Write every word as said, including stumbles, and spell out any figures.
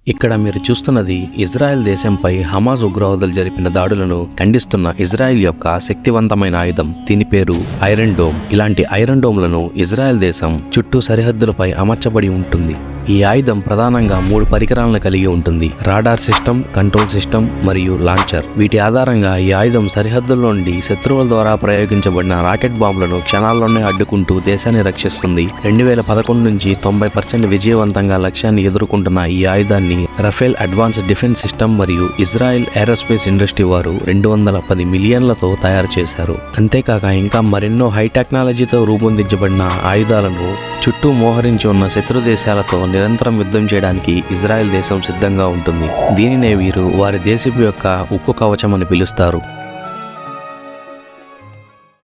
ఇక్కడ మీరు చూస్తున్నది ఇజ్రాయెల్ దేశంపై హమాస్ ఉగ్రవాదులు జరిపిన దాడులను ఖండిస్తున్న ఇజ్రాయెల్ యొక్క శక్తివంతమైన ఆయుధం. దీని పేరు ఐరన్ డోమ్. ఇలాంటి ఐరన్ డోమ్లను ఇజ్రాయెల్ దేశం చుట్టూ సరిహద్దులపై అమర్చబడి ఉంటుంది. ఈ ఆయుధం ప్రధానంగా మూడు పరికరాలను కలిగి ఉంటుంది: రాడార్ సిస్టమ్, కంట్రోల్ సిస్టమ్ మరియు లాంచర్. వీటి ఆధారంగా ఈ ఆయుధం సరిహద్దుల్లో నుండి శత్రువుల ద్వారా ప్రయోగించబడిన రాకెట్ బాంబులను క్షణాల్లోనే అడ్డుకుంటూ దేశాన్ని రక్షిస్తుంది. రెండు వేల పదకొండు నుంచి తొంభై పర్సెంట్ విజయవంతంగా లక్ష్యాన్ని ఎదుర్కొంటున్న ఈ ఆయుధాన్ని రఫేల్ అడ్వాన్స్డ్ డిఫెన్స్ సిస్టమ్ మరియు ఇజ్రాయెల్ ఏరోస్పేస్ ఇండస్ట్రీ వారు రెండు వందల పది మిలియన్లతో తయారు చేశారు. అంతేకాక ఇంకా మరెన్నో హై టెక్నాలజీతో రూపొందించబడిన ఆయుధాలను చుట్టూ మోహరించి ఉన్న శత్రు దేశాలతో నిరంతరం యుద్ధం చేయడానికి ఇజ్రాయెల్ దేశం సిద్ధంగా ఉంటుంది. దీనినే వీరు వారి దేశపు యొక్క ఉక్కు కవచం అని పిలుస్తారు.